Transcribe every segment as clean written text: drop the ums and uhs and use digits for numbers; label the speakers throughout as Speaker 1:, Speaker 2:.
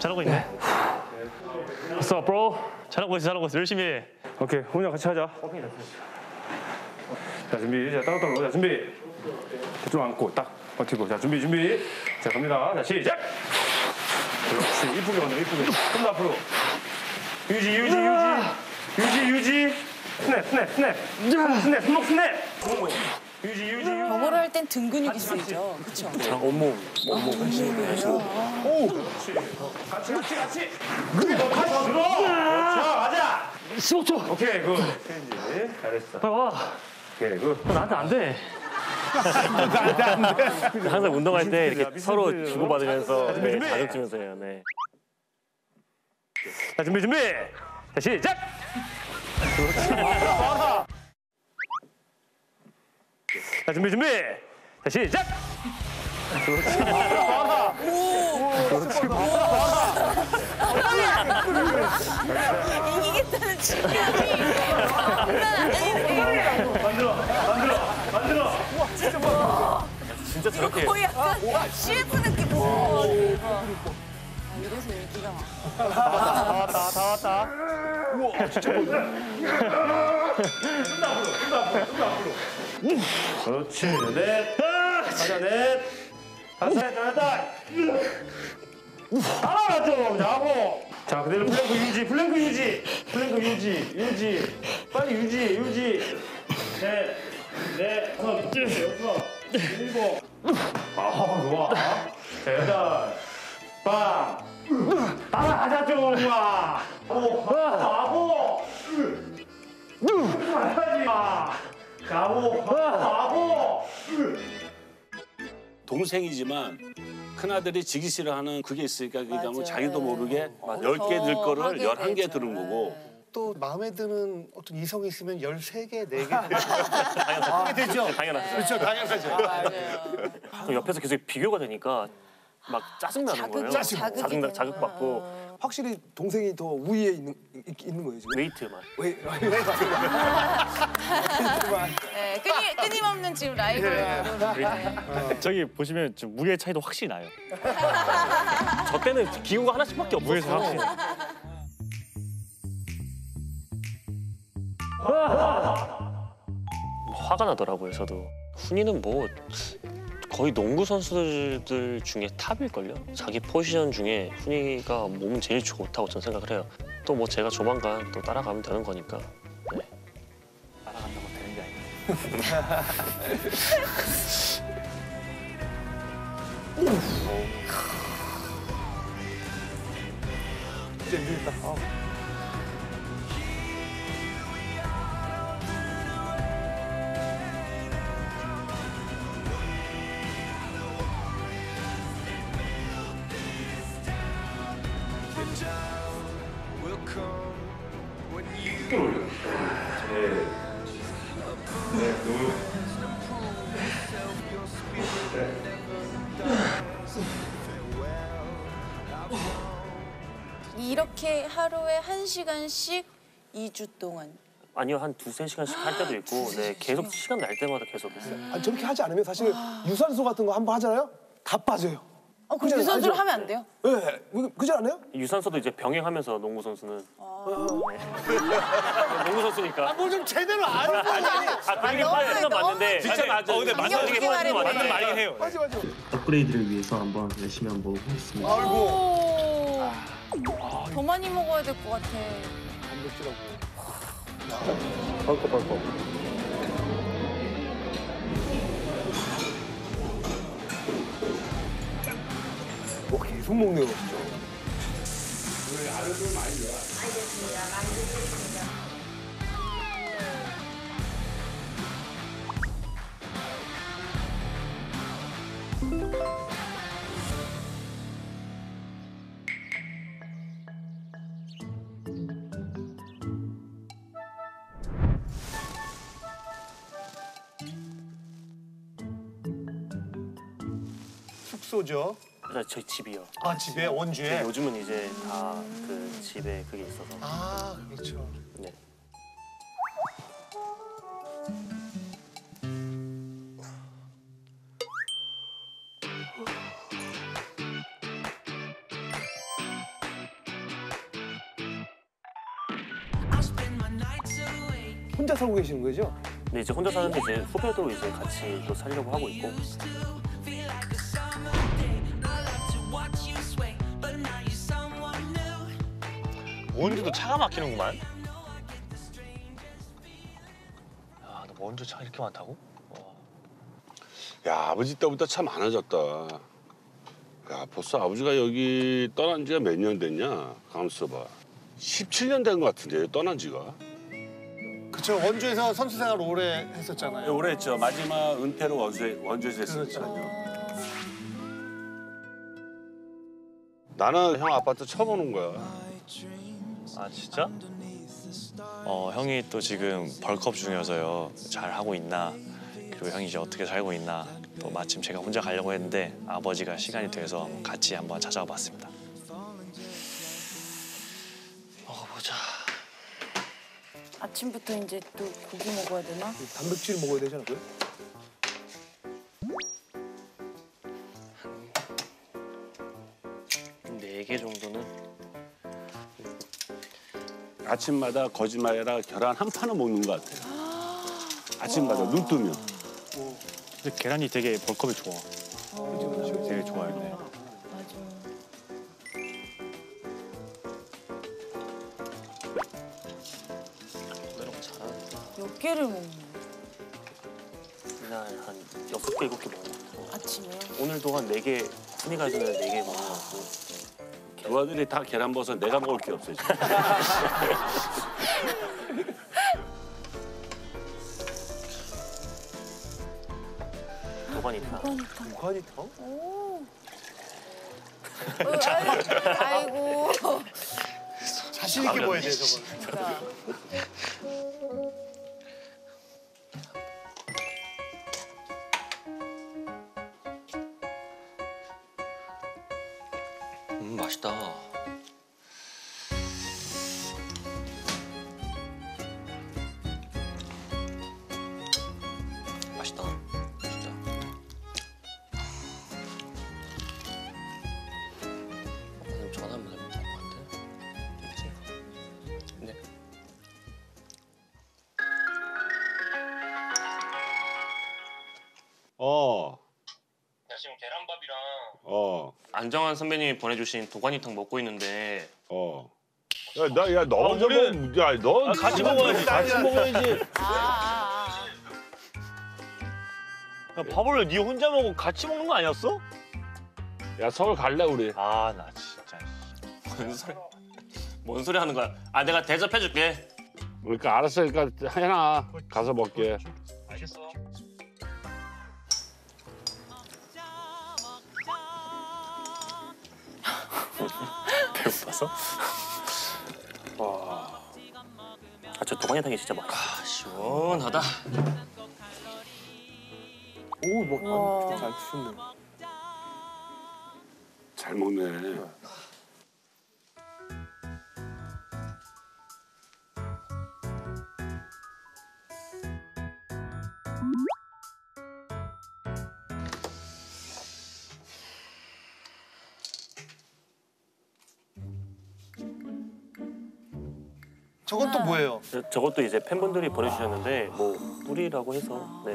Speaker 1: 잘하고 있네. What's up, bro? 잘하고 있어. 열심히 해.
Speaker 2: 오케이, 호민아 같이 하자. 자, 준비. 자, 따로따로. 자, 준비. 좀 안고 딱 버티고. 자, 준비. 자, 갑니다. 자, 시작. 그렇지. 이쁘게 만들어, 이쁘게. 좀 더 앞으로. 유지. 스냅. 손목 스냅. 유지.
Speaker 3: 저거를 할 땐 등 근육이 쓰이죠. 그렇죠.
Speaker 2: 온몸.
Speaker 3: 오.
Speaker 2: 같이. 그게 더 다시 들어. 자, 맞아.
Speaker 1: 15초.
Speaker 2: 오케이, 굿. 체인지. 잘했어.
Speaker 1: 빨리 와.
Speaker 2: 오케이, 굿.
Speaker 1: 나한테 안 돼. 항상 운동할 때 이렇게 서로 주고받으면서 자극 주면서 해요. 네.
Speaker 2: 자, 준비. 자, 시작. 자, 준비. 자, 시작.
Speaker 3: 이기겠다는 측면이 장난 아니네.
Speaker 2: 만들어.
Speaker 1: 진짜 저렇게.
Speaker 3: 거의 약간 CF 느낌. 대박. 이래서 인기가 많아.
Speaker 2: 다 왔다. 우와, 진짜 멋져. 좀더 앞으로. 그렇지. 넷. 가자, 넷. 다섯, 잘했다. 하나 좀 자고. 자, 그대로 플랭크 유지. 빨리 유지. 넷, 다섯, 여섯, 일곱. 아, 좋아. 자, 여덟. 빵. 따라가자 좀. 바보. 하지 마. 바보.
Speaker 4: 동생이지만 큰아들이 지기 싫어하는 그게 있으니까 그러니까 뭐
Speaker 3: 맞아요.
Speaker 4: 자기도 모르게 10개 들 거를 11개 들은 거고.
Speaker 5: 또 마음에 드는 어떤 이성이 있으면 13개, 4개
Speaker 1: 당연하죠.
Speaker 5: 되죠.
Speaker 1: 당연하죠.
Speaker 5: 그렇죠, 당연하죠.
Speaker 3: 맞아요.
Speaker 1: 그럼 옆에서 계속 비교가 되니까 막 짜증나는 거예요. 자극받고.
Speaker 6: 확실히 동생이 더 우위에 있는 거예요 지금.
Speaker 1: 웨이트만.
Speaker 3: 네, 끊임없는 지금 라이벌.
Speaker 1: 저기 보시면 좀 무게 차이도 확실히 나요. 저 때는 기구가 하나씩밖에 없었어. 무게에서 확실히. 화가 나더라고요, 저도. 훈이는 뭐 거의 농구 선수들 중에 탑일걸요? 자기 포지션 중에 훈이가 몸은 제일 좋다고 저는 생각을 해요. 또 뭐 제가 조만간 또 따라가면 되는 거니까. 네. 따라간다고 되는 게 아니에요.
Speaker 6: 진짜 힘들겠다.
Speaker 3: 이렇게 하루에 1시간씩 2주 동안.
Speaker 1: 아니요, 한 2~3시간씩 할 때도 있고, 네, 계속 시간 날 때마다 계속 있어요.
Speaker 6: 아니, 저렇게 하지 않으면 사실 유산소 같은 거 한번 하잖아요. 다 빠져요.
Speaker 3: 그럼 유산소를 하면 안 돼요?
Speaker 6: 네, 그지 않아요?
Speaker 1: 유산소도 이제 병행하면서 농구 선수는. 농구 선수니까.
Speaker 5: 뭐 좀 제대로 알고.
Speaker 1: 그게 빠지는 건 맞는데.
Speaker 4: 진짜 맞아. 근데
Speaker 1: 맞는 게 맞는 말이긴 해요.
Speaker 6: 맞아.
Speaker 7: 업그레이드를 위해서 한번 열심히 한번 먹어보겠습니다.
Speaker 3: 오. 더 많이 먹어야 될 것 같아.
Speaker 2: 벌컥.
Speaker 6: 계속 먹네요, 진짜.
Speaker 5: 숙소죠.
Speaker 1: 저희 집이요.
Speaker 5: 아, 집에 원주에.
Speaker 1: 요즘은 이제 다 그 집에 그게 있어서.
Speaker 5: 아, 그렇죠.
Speaker 1: 네.
Speaker 6: 혼자 살고 계시는 거죠?
Speaker 1: 근데 이제 혼자 사는데 이제 후배도 이제 같이 또 살려고 하고 있고. 원주도 차가 막히는구만. 야, 너 원주 차 이렇게 많다고?
Speaker 8: 야, 아버지 때보다 참 많아졌다. 야, 벌써 아버지가 여기 떠난 지가 몇 년 됐냐? 가만 있어봐. 17년 된 것 같은데, 떠난 지가.
Speaker 5: 그쵸. 원주에서 선수 생활 오래 했었잖아요.
Speaker 4: 오래 했죠. 마지막 은퇴로 원주에서 했으니까요.
Speaker 8: 나는 형 아파트 처음 오는 거야.
Speaker 1: 아, 진짜?
Speaker 9: 형이 또 지금 벌크업 중이어서요. 잘 하고 있나, 그리고 형이 이제 어떻게 살고 있나. 또 마침 제가 혼자 가려고 했는데 아버지가 시간이 돼서 같이 한번 찾아와 봤습니다.
Speaker 1: 먹어보자.
Speaker 3: 아침부터 이제 또 고기 먹어야 되나?
Speaker 6: 단백질 먹어야 되지 않고요?
Speaker 1: 네 개 정도는.
Speaker 8: 아침마다 거짓말이라 계란 한 판은 먹는 것 같아. 아침마다 눈 뜨면.
Speaker 9: 근데 계란이 되게 벌크업이 좋아. 되게 좋아요. 네.
Speaker 3: 맞아.
Speaker 1: 너랑 잘하는데.
Speaker 3: 몇 개를 먹는
Speaker 1: 이날 한 6개, 7개 먹는 것 같아.
Speaker 3: 아침에요?
Speaker 1: 오늘도 한 4개, 훈이가 해주는 4개 먹는 것 같고.
Speaker 8: 두 아들이 다 계란 벗어 내가 먹을 게 없어, 지금.
Speaker 1: 도가니탕.
Speaker 3: 도가니탕.
Speaker 6: 무한이탕?
Speaker 3: 오. 아이고.
Speaker 5: 자신 있게 보여야 돼, 저건.
Speaker 3: 진짜.
Speaker 1: 맛있다. 맛있다. 진짜. 그럼 전화 한번 해볼까? 네. 야, 지금 계란밥이랑 안정환 선배님이 보내주신 도가니탕 먹고 있는데
Speaker 8: 야, 너 좀, 야, 넌
Speaker 1: 같이 먹어야지.
Speaker 8: 같이 먹어야지.
Speaker 1: 야, 밥을 네 혼자 먹고 같이 먹는 거 아니었어?
Speaker 8: 야, 서울 갈래, 우리.
Speaker 9: 아, 나 진짜.
Speaker 1: 뭔 소리? 뭔 소리 하는 거야? 아, 내가 대접해줄게.
Speaker 8: 그러니까 알았어, 그러니까 해놔. 가서 먹게.
Speaker 1: 알겠어. 배고파서? 와. 아, 저 도가니탕이 진짜 맛있어. 아, 시원하다.
Speaker 6: 오, 뭐,
Speaker 3: 와.
Speaker 6: 잘 드셨네.
Speaker 8: 잘 먹네.
Speaker 5: 저건 또 뭐예요?
Speaker 1: 저것도 이제 팬분들이 보내주셨는데 뭐 뿌리라고 해서 네.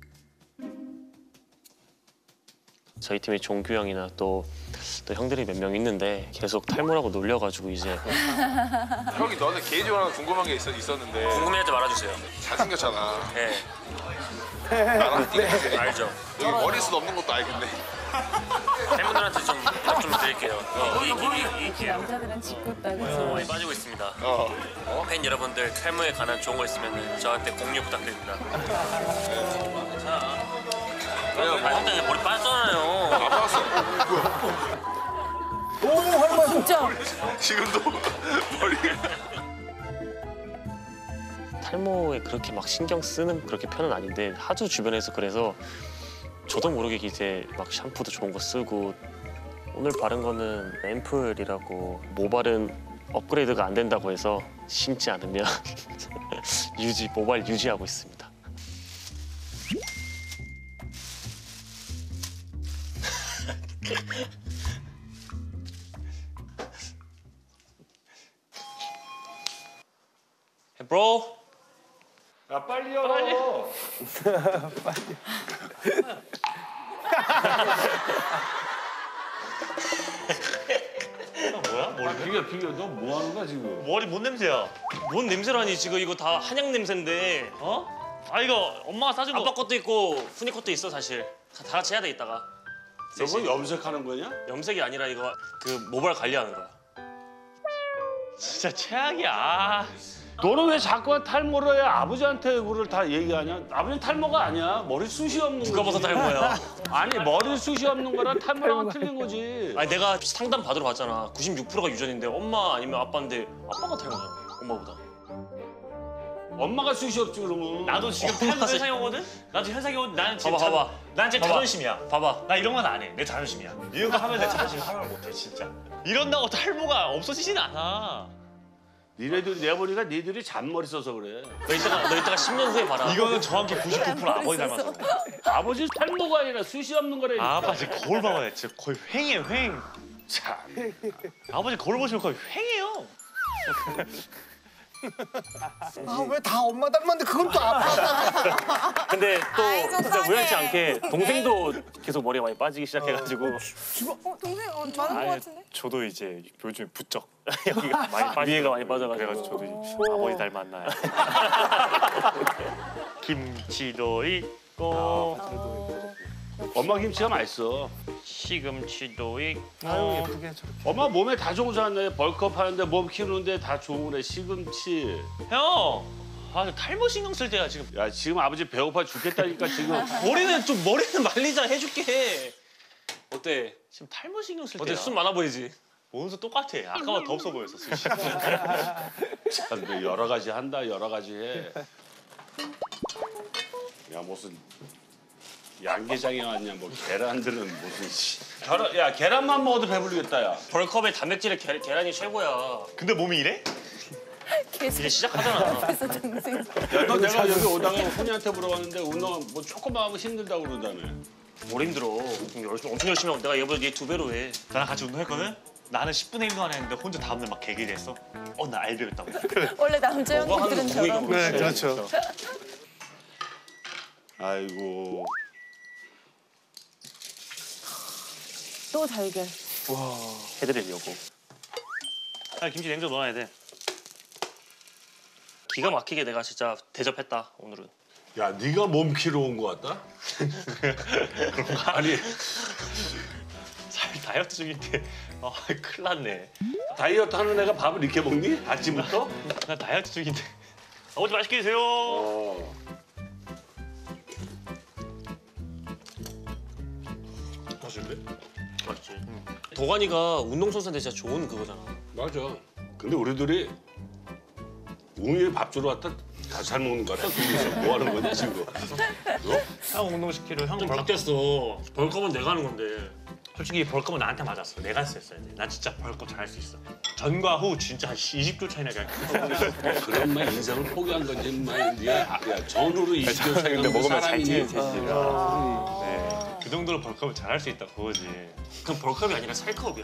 Speaker 1: 저희 팀에 종규 형이나 또 형들이 몇 명 있는데 계속 탈모라고 놀려가지고 이제
Speaker 10: 형이 너는 개인적으로 하나 궁금한 게 있었는데
Speaker 1: 궁금해하지 말아주세요.
Speaker 10: 잘생겼잖아.
Speaker 1: 네,
Speaker 10: 나랑 띠
Speaker 1: 알죠.
Speaker 10: 여기 머리숱 없는 것도 알겠네.
Speaker 1: 팬분들한테 좀 부탁 좀 드릴게요.
Speaker 3: 남자들은 짓궂다, 그치?
Speaker 1: 많이 빠지고 있습니다. 팬 여러분들 탈모에 관한 좋은 거 있으면 저한테 공유 부탁드립니다. 괜찮아.
Speaker 10: 그래요.
Speaker 1: 아, 형들 이제 머리 빠졌잖아요.
Speaker 10: 안 봤어.
Speaker 3: 진짜.
Speaker 10: 지금도 머리.
Speaker 1: 탈모에 그렇게 막 신경 쓰는 그렇게 편은 아닌데 하도 주변에서 그래서 저도 모르게 이제 막 샴푸도 좋은 거 쓰고 오늘 바른 거는 앰플이라고 모발은 업그레이드가 안 된다고 해서 심지 않으면 모발 유지하고 있습니다. 브로.
Speaker 8: 야 빨리 열어.
Speaker 1: 뭐야? 머리
Speaker 8: 비교. 너 뭐 하는 거야 지금?
Speaker 9: 머리 뭔 냄새야?
Speaker 1: 뭔 냄새라니 지금 이거 다 한약 냄새인데.
Speaker 9: 어? 아 이거 엄마가 싸준 거.
Speaker 1: 아빠 것도 있고 훈이 것도 있어 사실. 다 같이 해야 돼 이따가.
Speaker 8: 저거 염색하는 거냐?
Speaker 1: 염색이 아니라 이거 그 모발 관리하는 거야.
Speaker 9: 진짜 최악이야.
Speaker 8: 너는 왜 자꾸 탈모를 해? 아버지한테 그걸 다 얘기하냐? 아버지는 탈모가 아니야. 머리숱이 없는
Speaker 1: 누가
Speaker 8: 거지.
Speaker 1: 봐서 탈모야.
Speaker 8: 아니 머리숱이 없는 거랑 탈모랑 틀린 거지.
Speaker 1: 아니 내가 상담 받으러 갔잖아. 96%가 유전인데 엄마 아니면 아빠인데 아빠가 탈모잖아. 엄마보다.
Speaker 8: 엄마가 숱이 없지 그러면.
Speaker 9: 나도 지금 탈모 현상이 오거든? 나도 현상이 오거든. 나는 지금
Speaker 1: 봐봐.
Speaker 9: 난 지금
Speaker 1: 봐봐.
Speaker 9: 자존심이야.
Speaker 1: 봐봐.
Speaker 9: 나 이런 건 안 해. 내 자존심이야. 이런 거 하면 내 자존심 하나를 못해 진짜. 이런다고 탈모가 없어지진 않아.
Speaker 8: 니네들이 내가 보니까 니들이 잔머리 써서 그래.
Speaker 1: 너 이따가 10년 후에 봐라.
Speaker 9: 이거는 정확히 99% 아버지 닮았어.
Speaker 8: 아버지 탈모가 아니라 숱이 없는 거라니까.
Speaker 9: 아빠 지금 거울 봐봐요. 진짜 거의 횡이에요 횡.
Speaker 8: 참.
Speaker 9: 아버지 거울 보시면 거의 횡이에요.
Speaker 5: 아 왜 다 엄마 닮았는데 그건 또 아빠.
Speaker 1: 근데 또
Speaker 3: 아이고,
Speaker 1: 진짜
Speaker 3: 속상해.
Speaker 1: 우연치 않게 동생도 계속 머리가 많이 빠지기 시작해가지고
Speaker 3: 동생 많은 거 같은데?
Speaker 9: 저도 이제 요즘에 부쩍 여기가 많이 빠지.
Speaker 1: 위에가 많이 빠져가지고.
Speaker 9: 그래가지고 저도 이제 아버지 닮았나요? 김치도 있고
Speaker 8: 엄마 김치가 맛있어.
Speaker 9: 시금치도 있고.
Speaker 5: 아유 예쁘게 저렇게.
Speaker 8: 엄마 몸에 다 좋은 사람네. 벌크업 하는데 몸 키우는데 다 좋은 거래. 시금치.
Speaker 9: 형, 아 탈모 신경 쓸 때야 지금.
Speaker 8: 야 지금 아버지 배고파 죽겠다니까 지금.
Speaker 1: 머리는 말리자 해줄게. 어때?
Speaker 9: 지금 탈모 신경 쓸
Speaker 1: 어때?
Speaker 9: 때야.
Speaker 1: 숱 많아 보이지?
Speaker 9: 몸도 똑같아. 아까보다 더 없어 보였어. 숱이.
Speaker 8: 참, 너 여러 가지 한다. 여러 가지 해. 야 무슨 양계장에 왔냐. 뭐 계란들은 무슨 씨. 야 계란만 먹어도 배부르겠다 야.
Speaker 1: 벌컵의 단백질의 계란이 최고야.
Speaker 9: 근데 몸이 이래?
Speaker 1: 이제 시작하잖아.
Speaker 3: 그래서 동생.
Speaker 8: 야, 너 내가 여기 오다가 훈이한테 물어봤는데 운동 뭐 조금만 하면 힘들다고 그러다며.
Speaker 1: 뭘 힘들어. 엄청 열심히 하고 내가 얘보다 얘 2배로 해.
Speaker 9: 나랑 같이 운동했거든? 나는 10분의 1도 안 했는데 혼자 다음날 막 개기했어. 나 알배겼다고.
Speaker 3: 원래 남자
Speaker 1: 너가 하는
Speaker 3: 형들은
Speaker 1: 거
Speaker 3: 저런.
Speaker 1: 보이고
Speaker 5: 네 그렇죠.
Speaker 8: 아이고.
Speaker 3: 또 달걀.
Speaker 1: 해드리려고.
Speaker 9: 김치 냉장 넣어야 돼.
Speaker 1: 기가 막히게 내가 진짜 대접했다 오늘은.
Speaker 8: 야 네가 몸 키로 온 거 같다? 아니
Speaker 9: 살 다이어트 중인데 큰일 났네.
Speaker 8: 다이어트 하는 애가 밥을 이렇게 먹니? 아침부터?
Speaker 9: 나 다이어트 중인데. 아버지 맛있게 드세요.
Speaker 8: 맛있네?
Speaker 1: 맞지. 도관이가 운동선수한테 진짜 좋은 그거잖아.
Speaker 8: 맞아. 근데 우리들이 웅이에 밥 주러 왔다 다 잘 먹는 거 같다. 둘이서 뭐 하는 거냐 지금?
Speaker 9: 형 운동시키러 형
Speaker 1: 좀 바뀌었어. 벌컵은 내가 하는 건데.
Speaker 9: 솔직히 벌컵은 나한테 맞았어. 내가 했었어야 돼. 나 진짜 벌컵 잘할 수 있어. 전과 후 진짜 한 20도 차이 나게 할게.
Speaker 8: 그런 말 인생을 포기한 건지 말 네가 야 전후로 20년 차이가 뭐 사람이니?
Speaker 9: 그 정도로 벌컵을 잘할 수 있다 그거지.
Speaker 1: 그럼 벌컵이 아니라 살컵이야.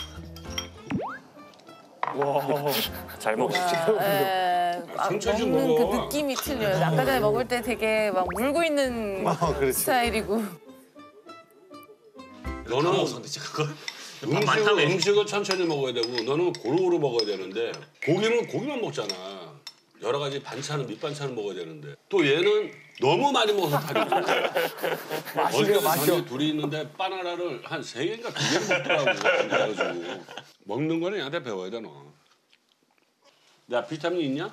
Speaker 6: 잘 먹어.
Speaker 8: 천천히 좀
Speaker 3: 먹는
Speaker 8: 먹어.
Speaker 3: 그 느낌이 틀려요. 아까 전에 먹을 때 되게 막 물고 있는
Speaker 5: 그렇지.
Speaker 3: 스타일이고.
Speaker 8: 너는
Speaker 1: 먹었는데 진짜 그걸. 밥 많다며.
Speaker 8: 음식을 천천히 먹어야 되고 너는 고루고루 먹어야 되는데 고기만 먹잖아. 여러 가지 반찬은 밑반찬을 먹어야 되는데 또 얘는 너무 많이 먹어서 탈이
Speaker 5: 마시려 마셔.
Speaker 8: 둘이 있는데 바나나를 한 3개인가 2개 먹더라고. 그래가지고 먹는 거는 얘한테 배워야 돼 너. 야 비타민 있냐?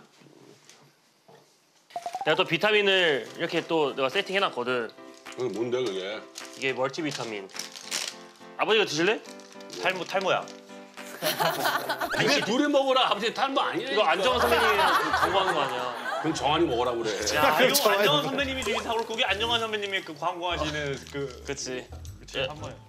Speaker 1: 내가 또 비타민을 이렇게 또 내가 세팅해놨거든.
Speaker 8: 그게 뭔데 그게?
Speaker 1: 이게 멀티비타민. 아버지가 드실래?
Speaker 9: 탈모야.
Speaker 8: 이게 둘이 먹어라. 아버지 탈모 아니야.
Speaker 1: 이거 안정환 선배님이 광고하는 거 아니야?
Speaker 8: 그럼 정한이 먹으라 그래.
Speaker 9: 야 이거 안정환 선배님이 주신 사골국이 안정환 선배님이 그 광고하시는 그.
Speaker 1: 그치.
Speaker 9: 그치 한 번에.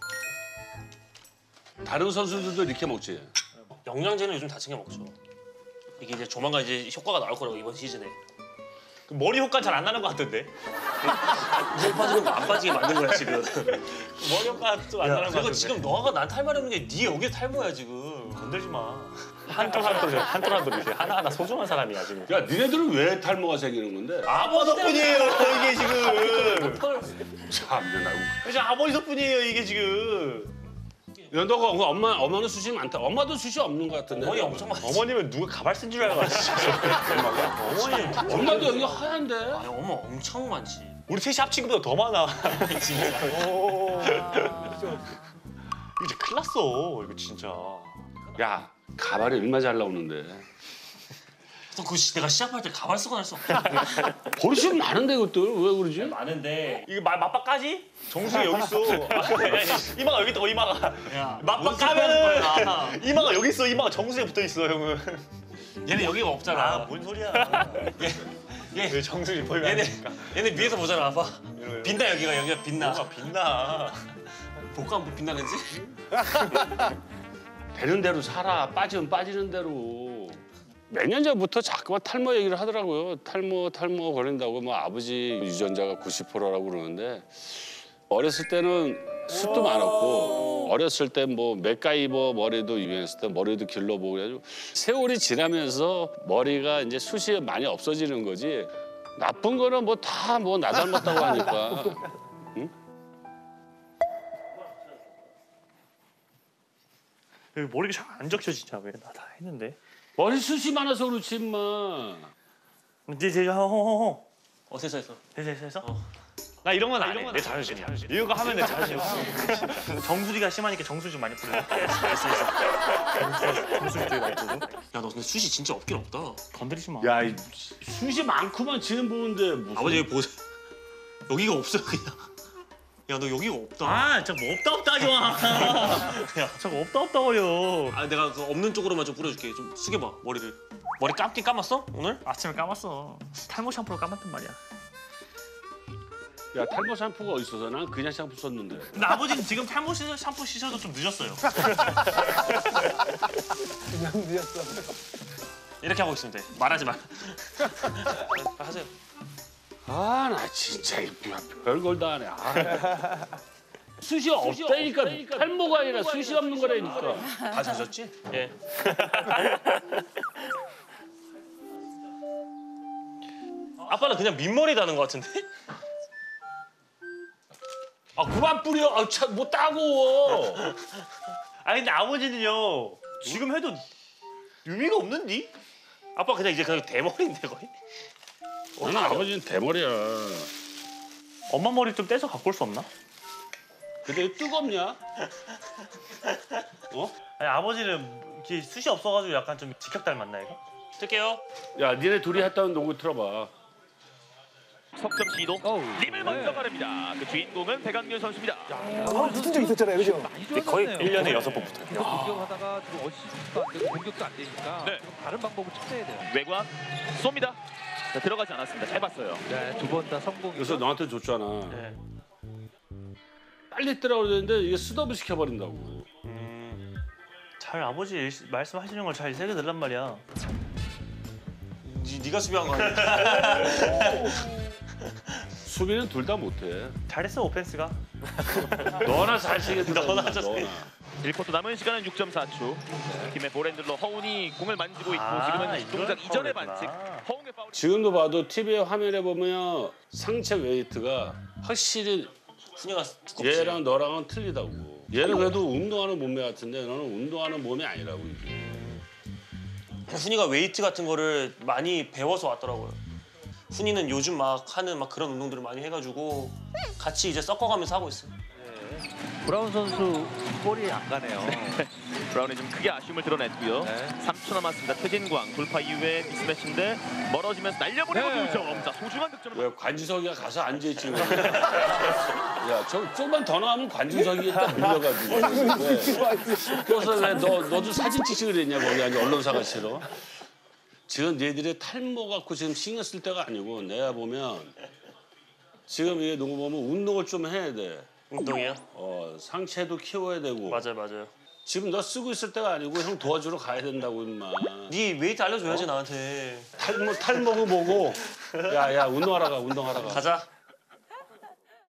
Speaker 8: 다른 선수들도 이렇게 먹지.
Speaker 1: 영양제는 요즘 다 챙겨 먹죠. 이게 이제 조만간 이제 효과가 나올 거라고 이번 시즌에.
Speaker 9: 그 머리 효과 잘 안 나는 것 같던데.
Speaker 1: 살 빠지는 거 안 빠지게 만든 거야 지금.
Speaker 9: 머리 효과 좀 안 나는 것
Speaker 1: 그리고
Speaker 9: 같은데.
Speaker 1: 지금 너가 난 탈모라는 게 네 여기 탈모야 지금.
Speaker 9: 건들지 마. 한톨한톨 하나하나 소중한 사람이야 지금.
Speaker 8: 야 니네들은 왜 탈모가 생기는 건데?
Speaker 9: 아버지 덕분이에요 이게 지금.
Speaker 8: 참나.
Speaker 9: 이제 아버지 덕분이에요 이게 지금.
Speaker 8: 야 너가 엄마는 숱이 많다. 엄마도 숱이 없는 것 같은데.
Speaker 9: 어머니 엄청 많아. 어머님은 누가 가발 쓴 줄 알고. 어머니.
Speaker 8: 엄마도 여기 하얀데.
Speaker 1: 아니 엄마 엄청 많지.
Speaker 9: 우리 셋이 합친 것보다 더 많아. 진짜. 이제 큰일 났어 이거 진짜.
Speaker 8: 야 가발이 얼마 잘 나오는데.
Speaker 1: 내가 시합할 때 가발 쓰고 날 수 없어.
Speaker 8: 버릇이 많은데 그것들 왜 그러지?
Speaker 1: 많은데
Speaker 9: 이거 맞박까지? 정수기 여기 있어. 이마가 여기 있다고 이마가. 맞박 까면은 이마가 여기 있어. 이마가 정수기에 붙어 있어 형은.
Speaker 1: 얘네 여기가 없잖아.
Speaker 9: 뭔 소리야?
Speaker 1: 얘
Speaker 9: 정수기 보이면
Speaker 1: 얘네 위에서 보잖아. 봐. 빛나 여기가 빛나.
Speaker 9: 뭐가 빛나.
Speaker 1: 복부 안 빛나는지?
Speaker 8: 되는 대로 살아. 빠지면 빠지는 대로. 몇 년 전부터 자꾸만 탈모 얘기를 하더라고요. 탈모 걸린다고. 뭐 아버지 유전자가 90%라고 그러는데 어렸을 때는 숱도 많았고 어렸을 때 뭐 맥가이버 머리도 유행했을 때 머리도 길러보고 그래가지고 세월이 지나면서 머리가 이제 숱이 많이 없어지는 거지. 나쁜 거는 뭐 다 뭐 나 닮았다고 하니까. 응?
Speaker 9: 여기 머리가 잘 안 적셔 진짜. 왜 나 다 했는데.
Speaker 8: 머리 숱이 많아서 그렇지 임마.
Speaker 9: 이제 허허허.
Speaker 1: 됐어.
Speaker 9: 됐어? 나 이런 건 안 해. 내 자존심. 이런 거 하면 내 자존심. 정수리가 심하니까 정수리 좀 많이 뿌려. 정수리 되게 많이 뿌려.
Speaker 1: 야 너 근데 숱이 진짜 없긴 없다.
Speaker 9: 건드리지 마.
Speaker 8: 야, 숱이 많구만 지금 보는데 무슨.
Speaker 1: 아버지 여기 보세요. 여기가 없어 그냥. 야 너 여기가 없다.
Speaker 9: 아, 진짜 뭐 없다 하지 마. 야, 자꾸 없다 거려.
Speaker 1: 아 내가 그 없는 쪽으로만 좀 뿌려줄게. 좀 숙여봐 머리를. 머리 감긴 감았어 오늘?
Speaker 9: 아침에 감았어. 탈모 샴푸로 감았단 말이야.
Speaker 8: 야 탈모 샴푸가 어디 있어서 난 그냥 샴푸 썼는데.
Speaker 9: 근데 아버지는 지금 탈모 샴푸 시셔도 좀 늦었어요.
Speaker 6: 그냥 늦었어.
Speaker 1: 이렇게 하고 있으면 돼. 말하지 마. 하세요.
Speaker 8: 아 나 진짜 별걸 다 하네. 아. 숱이 없다니까 탈모가 아니라 숱이 없는 거라니까.
Speaker 1: 다 젖었지? 예. 아빠는 그냥 민머리 다는 것 같은데?
Speaker 8: 아 그만 뿌려. 아 참 뭐 따고.
Speaker 9: 아니 근데 아버지는요 지금 해도 의미가 없는디?
Speaker 1: 아빠 그냥 이제 그냥 대머리인데 거의?
Speaker 8: 나는 아버지는 대머리야.
Speaker 9: 엄마 머리 좀 떼서 갖고 올 수 없나?
Speaker 8: 근데 이거 뜨겁냐? 어?
Speaker 9: 아니 아버지는 이렇게 숱이 없어가지고 약간 좀 직격 닮았나 이거?
Speaker 1: 뜰게요.
Speaker 8: 야 니네 둘이 했다는 농구 틀어봐.
Speaker 11: 석점 시도 림을 먼저 가릅니다. 그 주인공은 백악렬 선수입니다.
Speaker 6: 붙은 적 있었잖아요, 그죠?
Speaker 9: 거의 1년에 6번 붙어요.
Speaker 12: 공격하다가 지금 어시스트도 안 되고 공격도 안 되니까
Speaker 11: 네.
Speaker 12: 지금 다른 방법을 찾아야 돼요.
Speaker 11: 외곽 쏩니다. 자, 들어가지 않았습니다. 잘 봤어요.
Speaker 12: 네, 두 번 다 성공.
Speaker 8: 그래서 너한테 줬잖아.
Speaker 9: 네.
Speaker 8: 빨리 뜨라고 그랬는데 이게 스톱을 시켜버린다고.
Speaker 9: 잘 아버지 말씀하시는 걸 잘 새겨 들란 말이야.
Speaker 1: 네가 수비한 거 아니야?
Speaker 8: 수비는 둘 다 못해.
Speaker 9: 잘했어 오펜스가.
Speaker 8: 너나 잘 치겠다.
Speaker 9: 너나
Speaker 8: 너나.
Speaker 11: 1쿼터 남은 시간은 6.4초. 팀의 볼핸들러 허운이 공을 만지고 있고 지금은 동작 이전의 반칙. 허웅의 파울.
Speaker 8: 지금도 봐도 TV 화면에 보면 상체 웨이트가 확실히
Speaker 1: 훈이가 두껍지.
Speaker 8: 얘랑 너랑은 틀리다고. 얘는 그래도 운동하는 몸매 같은데 너는 운동하는 몸이 아니라고 이게.
Speaker 1: 훈이가 웨이트 같은 거를 많이 배워서 왔더라고요. 훈이는 요즘 막 하는 막 그런 운동들을 많이 해가지고 같이 이제 섞어가면서 하고 있어요.
Speaker 12: 브라운 선수 볼이 안 가네요.
Speaker 11: 브라운이 좀 크게 아쉬움을 드러냈고요.
Speaker 12: 네.
Speaker 11: 3초 남았습니다. 최진광 돌파 이후에 미스매치인데 멀어지면서 날려보내고
Speaker 12: 네.
Speaker 11: 득점. 자, 소중한 득점을.
Speaker 8: 왜 관주석이가 가서 앉아있지? 야, 저 조금만 더 나가면 관주석이 딱 밀려가지고. 왜? 그래서 왜 너도 사진 찍지 그랬냐 거기 아니 언론사가 싫어? 지금 얘들이 탈모 갖고 지금 신경 쓸 때가 아니고 내가 보면 지금 이 농구 보면 운동을 좀 해야 돼.
Speaker 1: 운동이요?
Speaker 8: 상체도 키워야 되고.
Speaker 1: 맞아요.
Speaker 8: 지금 너 쓰고 있을 때가 아니고 형 도와주러 가야 된다고 임마.
Speaker 1: 네 웨이트 알려줘야지 나한테.
Speaker 8: 탈모고 뭐고. 야 운동하러 가.
Speaker 1: 가자.